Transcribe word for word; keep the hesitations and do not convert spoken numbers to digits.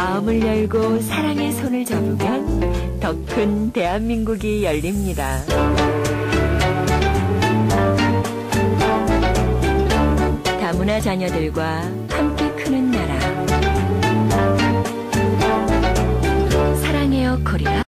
마음을 열고 사랑의 손을 잡으면 더 큰 대한민국이 열립니다. 다문화 자녀들과 함께 크는 나라. 사랑해요 코리아.